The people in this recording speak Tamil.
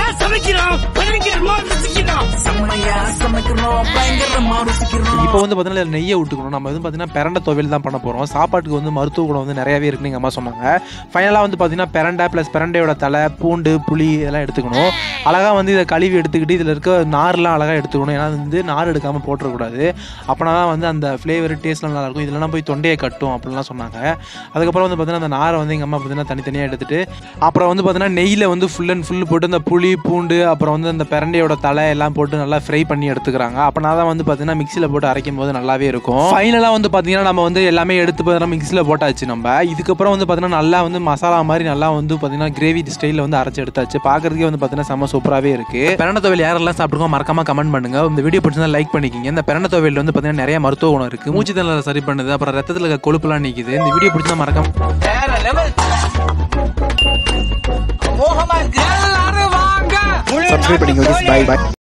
இப்போ வந்து பார்த்தீங்கன்னா நெய்யை விட்டுக்கணும். நம்ம வந்து பார்த்தீங்கன்னா பிரண்டை துவையல் தான் பண்ண போகிறோம். சாப்பாட்டுக்கு வந்து மருத்துவ குணம் வந்து நிறையவே இருக்குன்னு எங்கள் அம்மா சொன்னாங்க. ஃபைனலாக வந்து பார்த்தீங்கன்னா பிரண்டை ப்ளஸ் பிரண்டையோட தலை, பூண்டு, புளி இதெல்லாம் எடுத்துக்கணும். அழகாக வந்து இதை கழுவி எடுத்துக்கிட்டு இதில் இருக்க நார்லாம் அழகாக எடுத்துக்கணும். ஏன்னா வந்து நார் எடுக்காமல் போட்டுறக்கூடாது. அப்படின்னா தான் வந்து அந்த ஃப்ளேவர் டேஸ்ட்லாம் நல்லாயிருக்கும். இதெல்லாம் போய் தொண்டையை கட்டும் அப்படின்லாம் சொன்னாங்க. அதுக்கப்புறம் வந்து பார்த்தீங்கன்னா அந்த நாரை வந்து எங்கள் அம்மா பார்த்தீங்கன்னா தனித்தனியாக எடுத்துகிட்டு அப்புறம் வந்து பார்த்தீங்கன்னா நெய்யில் வந்து ஃபுல் அண்ட் ஃபுல் போட்டு அந்த புளி, பூண்டு அப்புறம் வந்து அந்த பிரண்டையோட தலை எல்லாம் போட்டு நல்லா ஃப்ரை பண்ணி எடுத்துக்கிறாங்க. அப்படின்னா தான் வந்து பார்த்தீங்கன்னா மிக்சியில் போட்டு அரைக்கும் போது நல்லாவே இருக்கும். ஃபைனலாக வந்து பார்த்தீங்கன்னா நம்ம வந்து எல்லாமே எடுத்து பார்த்தீங்கன்னா மிக்சியில் போட்டாச்சு. நம்ம இதுக்கப்புறம் வந்து பார்த்தீங்கன்னா நல்லா வந்து மசாலா மாதிரி நல்லா வந்து பார்த்தீங்கன்னா கிரேவி ஸ்டைலில் வந்து அரைச்சி எடுத்தாச்சு. பார்க்குறதுக்கே வந்து பார்த்தீங்கன்னா செம்ம சூப்பராகவே இருக்குது. பிரண்டை துவையல் யாரெல்லாம் சாப்பிட்டுருக்கோம் மறக்காம கமெண்ட் பண்ணுங்க. இந்த வீடியோ பிடிச்சா லைக் பண்ணிக்கிங்க. இந்த பிரண்டை துவையல் வந்து பார்த்தீங்கன்னா நிறைய மருத்துவ குணம் இருக்குது. மூச்சு திணறலை சரி பண்ணுது, அப்புறம் ரத்தத்தில் இருக்க கொழுப்புலாம் நீக்குது. இந்த வீடியோ பிடிச்சா மறக்காம சப்ஸ்கிரைப் பண்ணிக்கோங்க. Bye by.